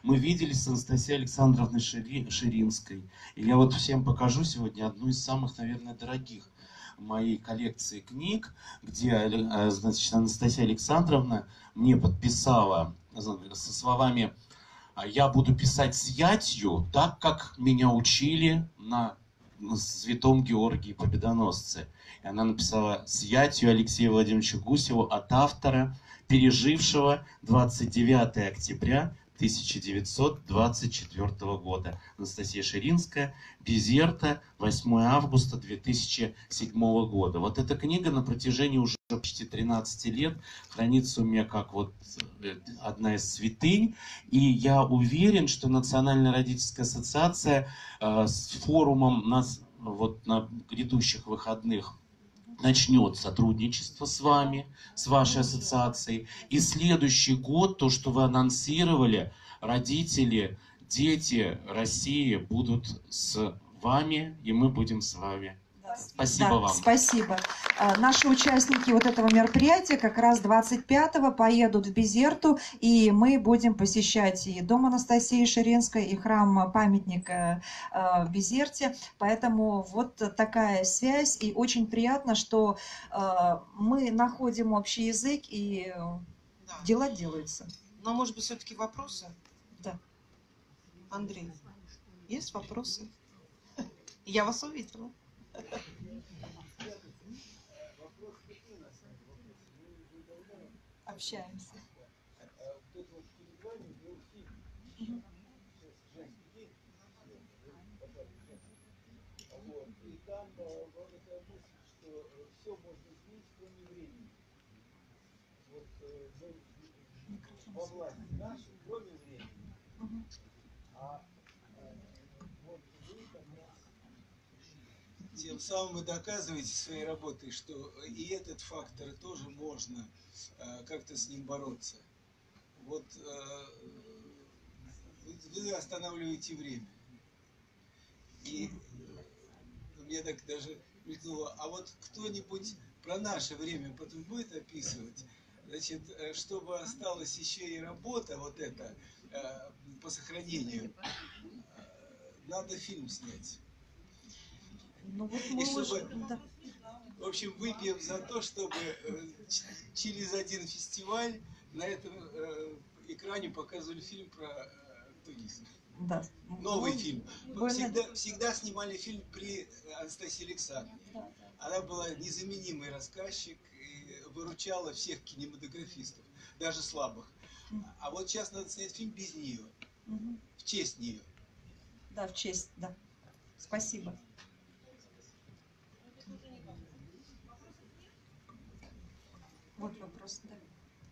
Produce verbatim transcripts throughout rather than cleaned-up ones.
Мы виделись с Анастасией Александровной Шири, Ширинской. И я вот всем покажу сегодня одну из самых, наверное, дорогих моей коллекции книг, где, значит, Анастасия Александровна мне подписала со словами: «Я буду писать с ятью, так как меня учили на Святом Георгии Победоносце». И она написала: «С ятью Алексею Владимировичу Гусеву от автора, пережившего двадцать девятое октября тысяча девятьсот двадцать четвёртого года. Анастасия Ширинская, Безерта, восьмое августа две тысячи седьмого года». Вот эта книга на протяжении уже почти тринадцати лет хранится у меня как вот одна из святынь. И я уверен, что Национальная родительская ассоциация э, с форумом нас вот на грядущих выходных начнет сотрудничество с вами, с вашей ассоциацией. И следующий год, то, что вы анонсировали, родители, дети России будут с вами, и мы будем с вами. Спасибо да, вам. Спасибо. Наши участники вот этого мероприятия как раз двадцать пятого поедут в Безерту, и мы будем посещать и дом Анастасии Ширинской, и храм-памятник в Безерте. Поэтому вот такая связь, и очень приятно, что мы находим общий язык, и да. Дела делаются. Но, может быть, все-таки вопросы? Да. Андрей, есть вопросы? Я вас увидела. Общаемся. Угу. И там вот эта мысль, что все можно изменить, кроме времени. Вот мы во власти нашей, кроме времени. Угу. А вот вы как раз тем самым вы доказываете своей работой, что и этот фактор тоже можно э, как-то с ним бороться. Вот э, вы, вы останавливаете время. И э, мне так даже мелькнуло, а вот кто-нибудь про наше время потом будет описывать, значит, чтобы осталась еще и работа вот эта э, по сохранению, э, надо фильм снять. Ну, вот и чтобы, можем, да. в общем, выпьем за то, чтобы э, через один фестиваль на этом э, экране показывали фильм про э, туризм. Да. Новый ну, фильм. Всегда, всегда снимали фильм при Анастасии Александровне. Да, да. Она была незаменимый рассказчик и выручала всех кинематографистов, даже слабых. А вот сейчас надо снять фильм без нее, угу. В честь нее. Да, в честь, да. Спасибо. Вот вопрос, да.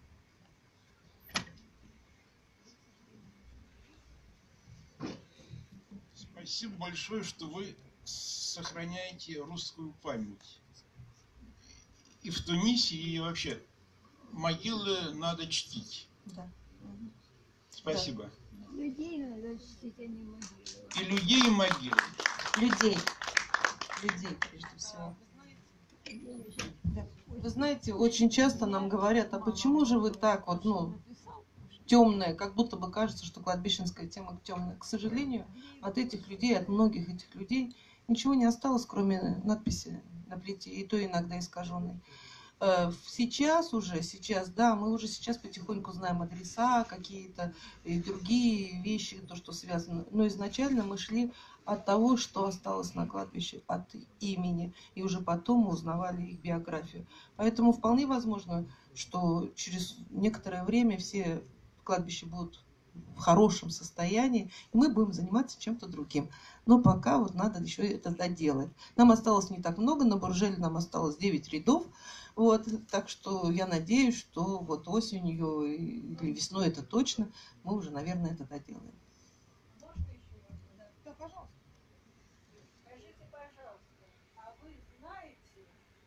Спасибо большое, что вы сохраняете русскую память. И в Тунисе, и вообще могилы надо чтить. Да. Спасибо. Да. Людей надо чтить, а не могилы. И людей, и могилы. Людей. Людей, прежде всего. Да. Вы знаете, очень часто нам говорят, а почему же вы так вот, ну, темная, как будто бы кажется, что кладбищенская тема темная. К сожалению, от этих людей, от многих этих людей ничего не осталось, кроме надписи на плите, и то иногда искаженной. Сейчас уже, сейчас, да, мы уже сейчас потихоньку знаем адреса, какие-то и другие вещи, то, что связано. Но изначально мы шли от того, что осталось на кладбище, от имени, и уже потом мы узнавали их биографию. Поэтому вполне возможно, что через некоторое время все кладбища будут в хорошем состоянии, и мы будем заниматься чем-то другим. Но пока вот надо еще это доделать. Нам осталось не так много, на Буржеле нам осталось девять рядов. Вот, так что я надеюсь, что вот осенью или весной, это точно, мы уже, наверное, это доделаем. Да, пожалуйста. Скажите, пожалуйста, а вы знаете,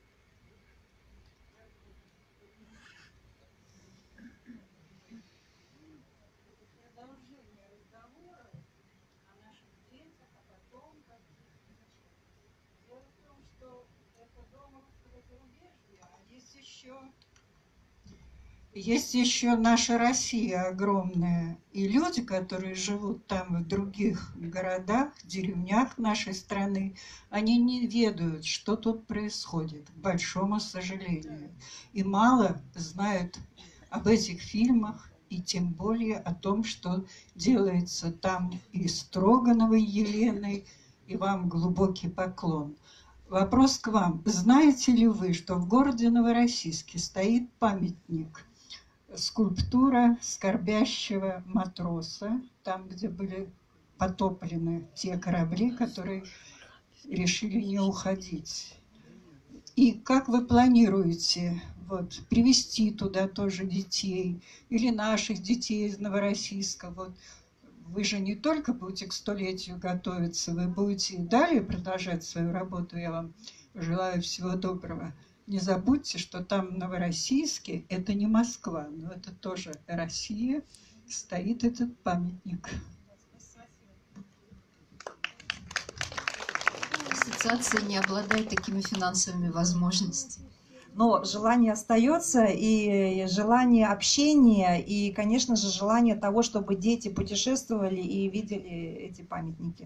продолжение разговора о наших детях, о потомках? Дело в том, что это дом русского зарубежья, а есть еще Есть еще наша Россия огромная, и люди, которые живут там в других городах, деревнях нашей страны, они не ведают, что тут происходит, к большому сожалению. И мало знают об этих фильмах, и тем более о том, что делается там и Строгановой Еленой, и вам глубокий поклон. Вопрос к вам. Знаете ли вы, что в городе Новороссийске стоит памятник, скульптура скорбящего матроса, там, где были потоплены те корабли, которые решили не уходить? И как вы планируете вот, привести туда тоже детей или наших детей из Новороссийска? Вот, вы же не только будете к столетию готовиться, вы будете и далее продолжать свою работу. Я вам желаю всего доброго. Не забудьте, что там в Новороссийске, это не Москва, но это тоже Россия, стоит этот памятник. Ассоциация не обладает такими финансовыми возможностями. Но желание остается, и желание общения, и, конечно же, желание того, чтобы дети путешествовали и видели эти памятники.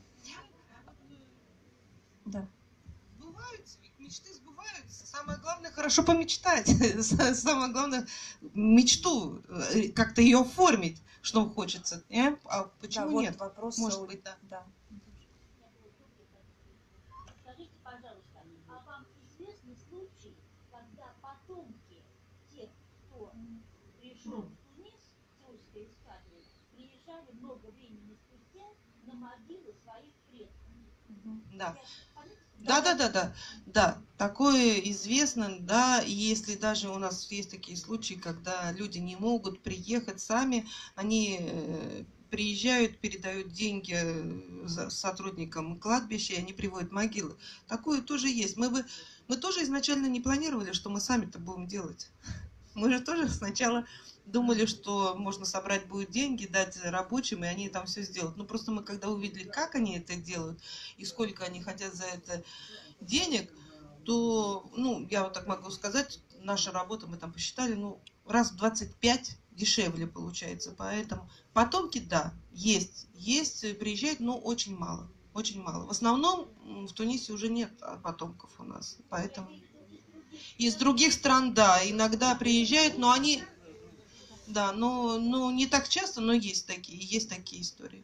Да. Сбываются, ведь мечты сбываются. Самое главное, хорошо помечтать. Самое главное, мечту, как-то ее оформить, что хочется. Э? А почему Да, вот нет? вопрос, Может быть, да. да. Скажите, пожалуйста, а вам известны случаи, когда потомки тех, кто пришел в Тунис с русской эскадрой, приезжали много времени спустя на могилы своих предков? Да. Да, да, да, да, да, такое известно, да, если даже у нас есть такие случаи, когда люди не могут приехать сами, они приезжают, передают деньги сотрудникам кладбища, и они приводят могилы. Такое тоже есть. Мы бы, мы тоже изначально не планировали, что мы сами-то будем делать. Мы же тоже сначала думали, что можно собрать будет деньги, дать рабочим, и они там все сделают. Но просто мы когда увидели, как они это делают, и сколько они хотят за это денег, то, ну, я вот так могу сказать, наша работа, мы там посчитали, ну, раз в двадцать пять дешевле получается. Поэтому потомки, да, есть, есть, приезжают, но очень мало, очень мало. В основном в Тунисе уже нет потомков у нас, поэтому... Из других стран, да, иногда приезжают, но они... Да, но, но не так часто, но есть такие, есть такие истории.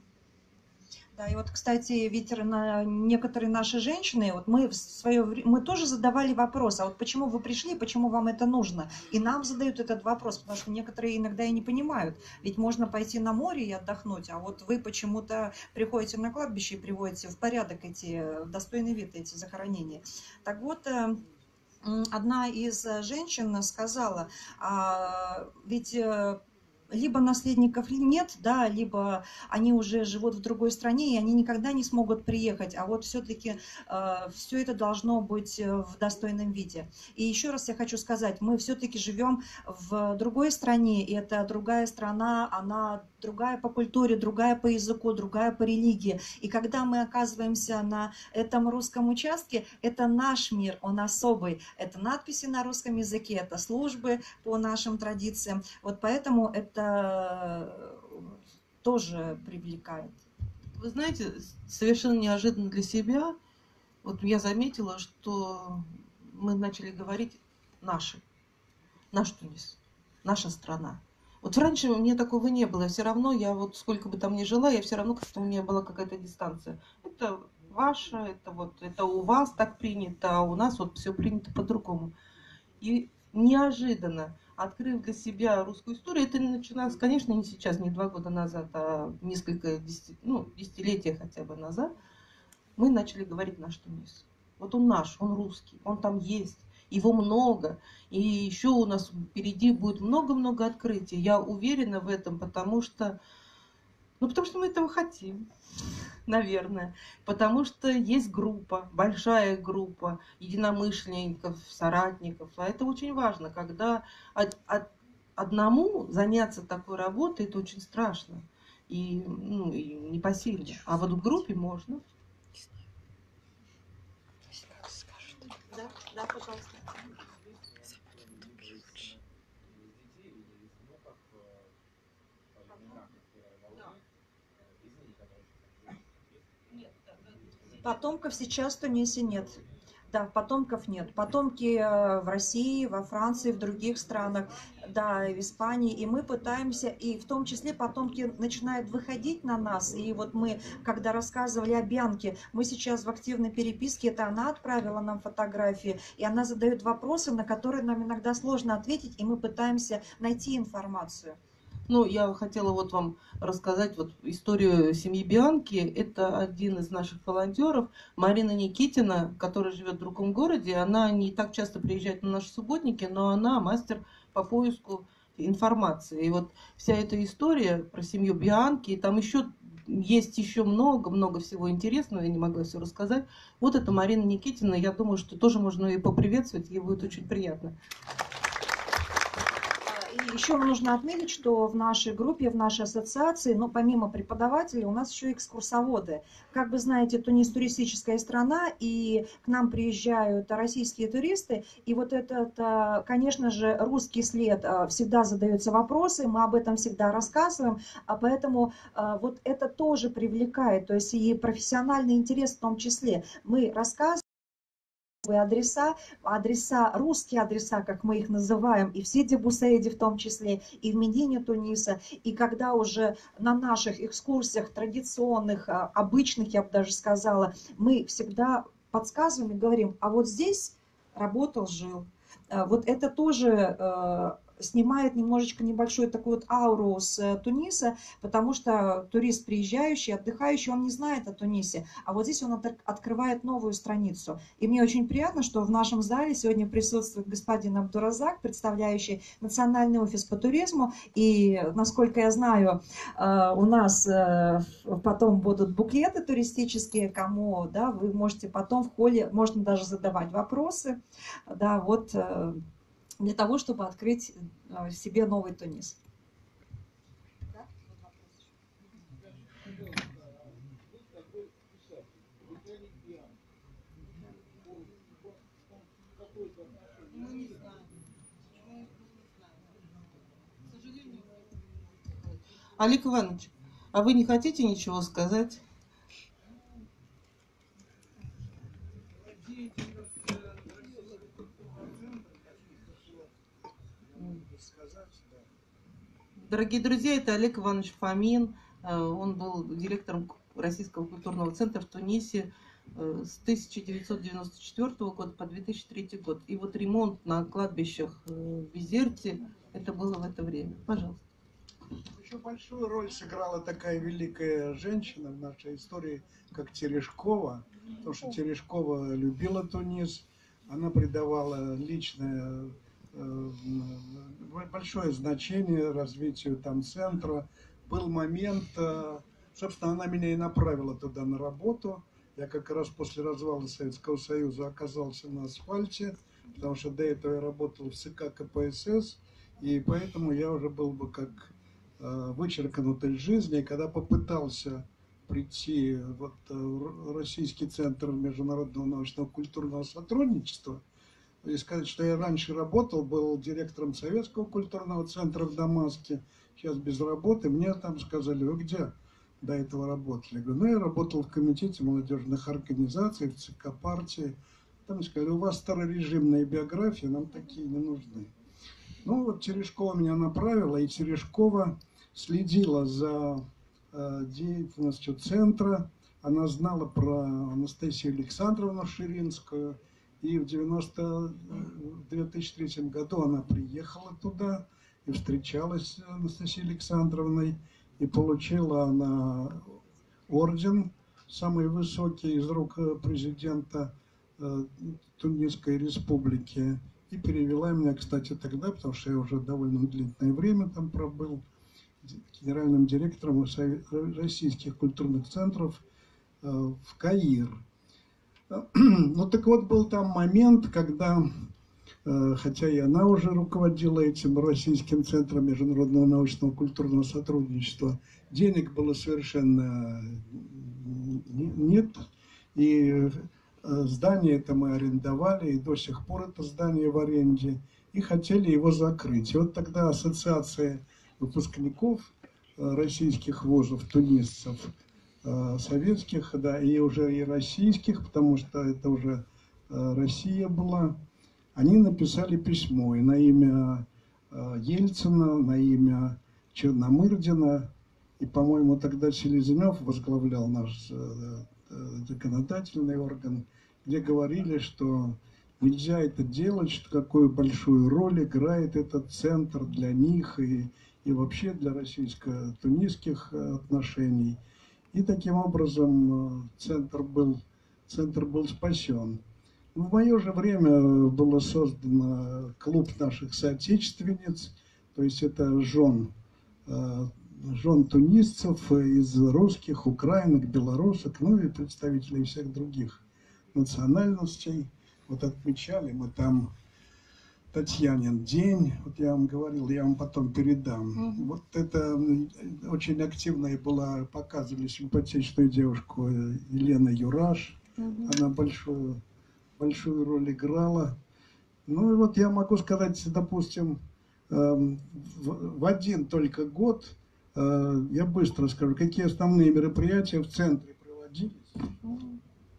Да, и вот, кстати, ведь некоторые наши женщины, вот мы в свое время, мы тоже задавали вопрос, а вот почему вы пришли, почему вам это нужно? И нам задают этот вопрос, потому что некоторые иногда и не понимают. Ведь можно пойти на море и отдохнуть, а вот вы почему-то приходите на кладбище и приводите в порядок эти, в достойный вид эти захоронения. Так вот, одна из женщин сказала, а, ведь... либо наследников нет, да, либо они уже живут в другой стране, и они никогда не смогут приехать, а вот все-таки э, все это должно быть в достойном виде. И еще раз я хочу сказать, мы все-таки живем в другой стране, и эта другая страна, она другая по культуре, другая по языку, другая по религии. И когда мы оказываемся на этом русском участке, это наш мир, он особый. Это надписи на русском языке, это службы по нашим традициям. Вот поэтому это тоже привлекает. Вы знаете, совершенно неожиданно для себя, вот я заметила, что мы начали говорить «наши», «наш Тунис», «наша страна». Вот раньше у меня такого не было, все равно я вот сколько бы там ни жила, я все равно как-то у меня была какая-то дистанция. Это ваше, это вот, это у вас так принято, а у нас вот все принято по-другому. И неожиданно, открыв для себя русскую историю, это начиналось, конечно, не сейчас, не два года назад, а несколько десяти, ну, десятилетия хотя бы назад, мы начали говорить наш Тунис. Вот он наш, он русский, он там есть, его много, и еще у нас впереди будет много-много открытий. Я уверена в этом, потому что, ну, потому что мы этого хотим. Наверное, потому что есть группа, большая группа единомышленников, соратников, а это очень важно, когда от, от, одному заняться такой работой, это очень страшно и, ну, и непосильно, а вот в группе можно. Да, да, пожалуйста. Потомков сейчас в Тунисе нет. Да, потомков нет. Потомки в России, во Франции, в других странах, да, и в Испании. И мы пытаемся, и в том числе потомки начинают выходить на нас. И вот мы, когда рассказывали о Бьянке, мы сейчас в активной переписке, это она отправила нам фотографии, и она задает вопросы, на которые нам иногда сложно ответить, и мы пытаемся найти информацию. Ну, я хотела вот вам рассказать вот историю семьи Бьянки. Это один из наших волонтеров, Марина Никитина, которая живет в другом городе. Она не так часто приезжает на наши субботники, но она мастер по поиску информации. И вот вся эта история про семью Бьянки, и там еще есть еще много-много всего интересного, я не могла все рассказать. Вот это Марина Никитина, я думаю, что тоже можно ее поприветствовать, ей будет очень приятно. Еще нужно отметить, что в нашей группе, в нашей ассоциации, ну, помимо преподавателей, у нас еще экскурсоводы. Как вы знаете, Тунис туристическая страна, и к нам приезжают российские туристы, и вот этот, конечно же, русский след всегда задаются вопросы, мы об этом всегда рассказываем, а поэтому вот это тоже привлекает, то есть и профессиональный интерес в том числе. Мы рассказываем адреса, адреса, русские адреса, как мы их называем, и в Сиди Бусейди в том числе, и в Медине Туниса. И когда уже на наших экскурсиях традиционных, обычных, я бы даже сказала, мы всегда подсказываем и говорим, а вот здесь работал, жил. Вот это тоже снимает немножечко небольшую такую вот ауру с Туниса, потому что турист, приезжающий, отдыхающий, он не знает о Тунисе, а вот здесь он открывает новую страницу. И мне очень приятно, что в нашем зале сегодня присутствует господин Абдуразак, представляющий Национальный офис по туризму, и, насколько я знаю, у нас потом будут буклеты туристические, кому, да, вы можете потом в холле, можно даже задавать вопросы, да, вот, для того, чтобы открыть себе новый Тунис. Олег Иванович, а вы не хотите ничего сказать? Дорогие друзья, это Олег Иванович Фомин. Он был директором Российского культурного центра в Тунисе с тысяча девятьсот девяносто четвёртого года по две тысячи третий год. И вот ремонт на кладбищах в Бизерте, это было в это время. Пожалуйста. Еще большую роль сыграла такая великая женщина в нашей истории, как Терешкова. Потому что Терешкова любила Тунис, она придавала личное большое значение развитию там центра. Был момент, собственно, она меня и направила туда на работу. Я как раз после развала Советского Союза оказался на асфальте, потому что до этого я работал в ЦК КПСС, и поэтому я уже был бы как вычеркнут из жизни. И когда попытался прийти вот в Российский центр международного научного культурного сотрудничества, и сказать, что я раньше работал, был директором Советского культурного центра в Дамаске, сейчас без работы. Мне там сказали, вы где до этого работали? Я говорю, ну я работал в комитете молодежных организаций, в ЦК партии. Там сказали, у вас старорежимные биографии, нам такие не нужны. Ну вот Терешкова меня направила, и Терешкова следила за э, деятельностью центра. Она знала про Анастасию Александровну Ширинскую. И в две тысячи третьем году она приехала туда и встречалась с Анастасией Александровной. И получила она орден, самый высокий из рук президента Тунисской республики. И перевела меня, кстати, тогда, потому что я уже довольно длительное время там пробыл, генеральным директором российских культурных центров в Каир. Ну так вот, был там момент, когда, хотя и она уже руководила этим Российским центром международного научного культурного сотрудничества, денег было совершенно нет, и здание это мы арендовали, и до сих пор это здание в аренде, и хотели его закрыть. И вот тогда ассоциация выпускников российских вузов, тунисцев, э, советских, да, и уже и российских, потому что это уже э, Россия была, они написали письмо и на имя э, Ельцина, на имя Черномырдина, и, по-моему, тогда Селезнев возглавлял наш э, э, законодательный орган, где говорили, что нельзя это делать, что какую большую роль играет этот центр для них и, и вообще для российско-тунисских отношений. И таким образом центр был, центр был спасен. В мое же время было создано клуб наших соотечественниц, то есть это жен, жен тунисцев из русских, украинок, белорусок, ну и представителей всех других национальностей. Вот отмечали мы там Татьянин день, вот я вам говорил, я вам потом передам. Mm-hmm. Вот это очень активная была, показывали симпатичную девушку Елена Юраш, mm-hmm. она большую, большую роль играла. Ну и вот я могу сказать, допустим, в один только год, я быстро скажу, какие основные мероприятия в центре проводились. Mm-hmm.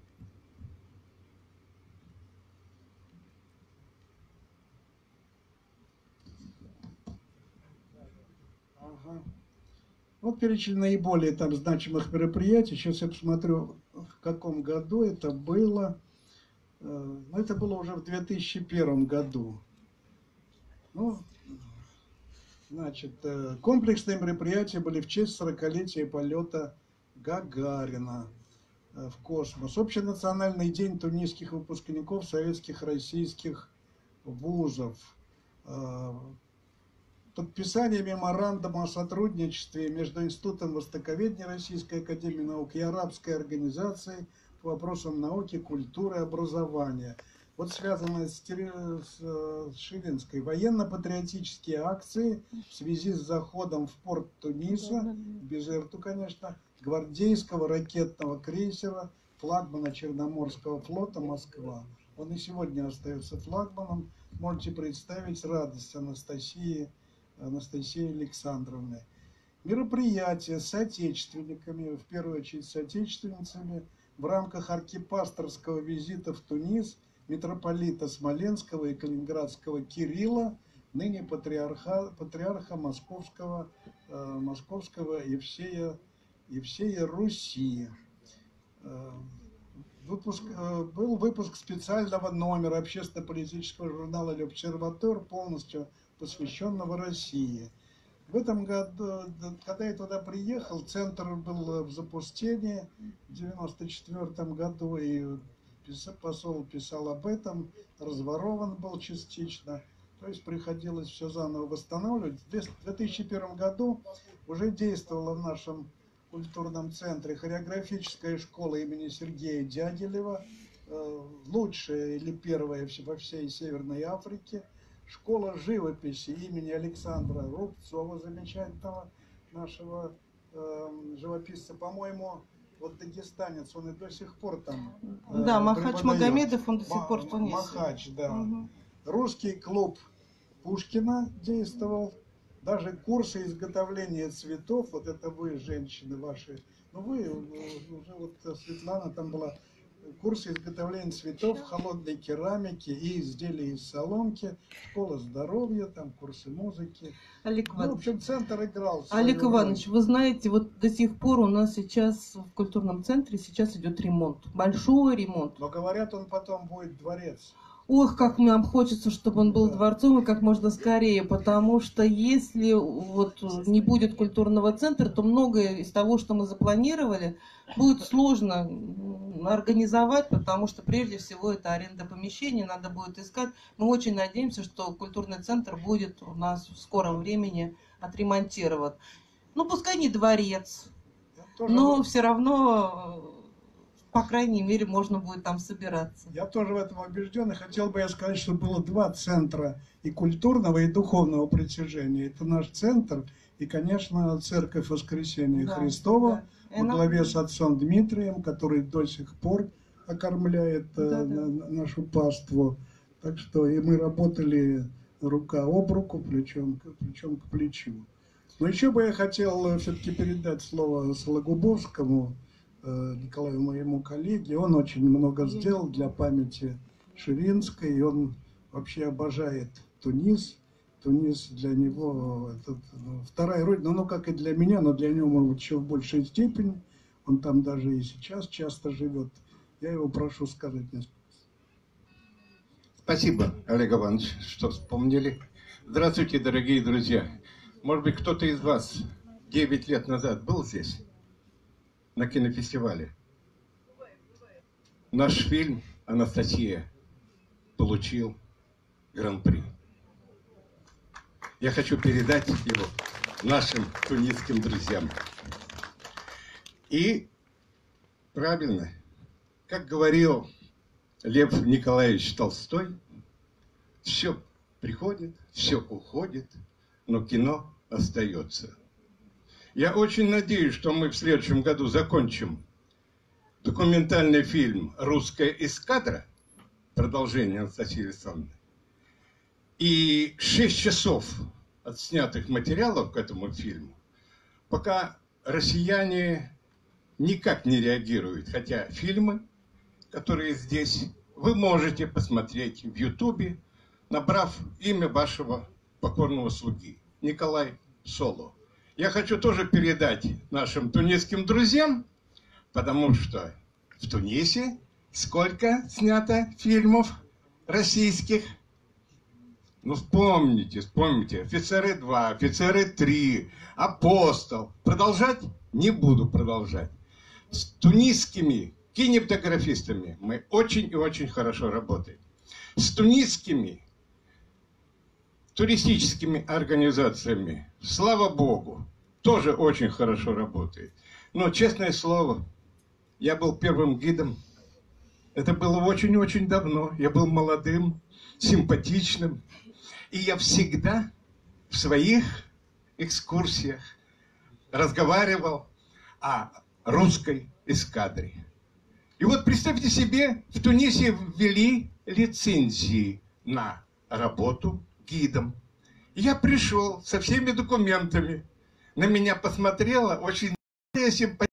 Вот перечень наиболее там значимых мероприятий. Сейчас я посмотрю, в каком году это было. Ну, это было уже в две тысячи первом году. Ну, значит, комплексные мероприятия были в честь сорокалетия полета Гагарина в космос. Общенациональный день тунисских выпускников советских, российских вузов. Подписание меморандума о сотрудничестве между Институтом Востоковедения Российской Академии Наук и Арабской организацией по вопросам науки, культуры и образования. Вот связанное с, с, с Ширинской. Военно-патриотические акции в связи с заходом в порт Туниса, Безерту, конечно, гвардейского ракетного крейсера, флагмана Черноморского флота «Москва». Он и сегодня остается флагманом. Можете представить радость Анастасии Анастасии Александровны. Мероприятия с соотечественниками, в первую очередь с соотечественницами, в рамках архипасторского визита в Тунис митрополита Смоленского и Калининградского Кирилла, ныне патриарха, патриарха Московского, э, Московского Евсея, Евсея Руси. Э, выпуск, э, был выпуск специального номера общественно-политического журнала «L'Observateur», полностью посвященного России. В этом году, когда я туда приехал, центр был в запустении в девяносто четвёртом году, и посол писал об этом, разворован был частично, то есть приходилось все заново восстанавливать. В две тысячи первом году уже действовала в нашем культурном центре хореографическая школа имени Сергея Дягилева, лучшая или первая во всей Северной Африке. Школа живописи имени Александра Рубцова, замечательного нашего э, живописца, по-моему, вот дагестанец, он и до сих пор там э, да, Махач Магомедов, он до сих пор в Тунисе. Махач, да. Угу. Русский клуб Пушкина действовал, даже курсы изготовления цветов, вот это вы, женщины ваши, ну вы, уже вот Светлана там была, курсы изготовления цветов, холодной керамики и изделий из соломки, школа здоровья, там курсы музыки. Олег Иванович, ну, в общем, центр играл. Олег Иванович, вы знаете, вот до сих пор у нас сейчас в культурном центре сейчас идет ремонт, большой ремонт. Но говорят, он потом будет дворец. Ох, как нам хочется, чтобы он был дворцом и как можно скорее, потому что если вот не будет культурного центра, то многое из того, что мы запланировали, будет сложно организовать, потому что прежде всего это аренда помещений, надо будет искать. Мы очень надеемся, что культурный центр будет у нас в скором времени отремонтирован. Ну, пускай не дворец, но все равно... По крайней мере, можно будет там собираться. Я тоже в этом убежден. И хотел бы я сказать, что было два центра и культурного, и духовного притяжения. Это наш центр и, конечно, Церковь Воскресения да, Христова да. во главе с отцом Дмитрием, который до сих пор окормляет да, да. нашу паству. Так что и мы работали рука об руку, плечом, плечом к плечу. Но еще бы я хотел все-таки передать слово Сологубовскому, Николаю, моему коллеге. Он очень много сделал для памяти Ширинской, и он вообще обожает Тунис. Тунис для него это, ну, вторая родина, ну, как и для меня, но для него, может быть, еще в большей степени. Он там даже и сейчас часто живет. Я его прошу сказать несколько. Спасибо, Олег Иванович, что вспомнили. Здравствуйте, дорогие друзья. Может быть, кто-то из вас девять лет назад был здесь, на кинофестивале? Наш фильм «Анастасия» получил гран-при. Я хочу передать его нашим тунисским друзьям. И правильно, как говорил Лев Николаевич Толстой, все приходит, все уходит, но кино остается. Я очень надеюсь, что мы в следующем году закончим документальный фильм «Русская эскадра», продолжение Анастасии Александровны, и шесть часов отснятых материалов к этому фильму, пока россияне никак не реагируют, хотя фильмы, которые здесь, вы можете посмотреть в Ютубе, набрав имя вашего покорного слуги, Николай Соло. Я хочу тоже передать нашим тунисским друзьям, потому что в Тунисе сколько снято фильмов российских? Ну, вспомните, вспомните. «Офицеры два», «Офицеры три», «Апостол». Продолжать? Не буду продолжать. С тунисскими кинематографистами мы очень и очень хорошо работаем. С тунисскими туристическими организациями, слава Богу, тоже очень хорошо работает. Но, честное слово, я был первым гидом. Это было очень-очень давно. Я был молодым, симпатичным. И я всегда в своих экскурсиях разговаривал о русской эскадре. И вот представьте себе, в Тунисе ввели лицензии на работу гидом. Я пришел со всеми документами. На меня посмотрела очень симпатичная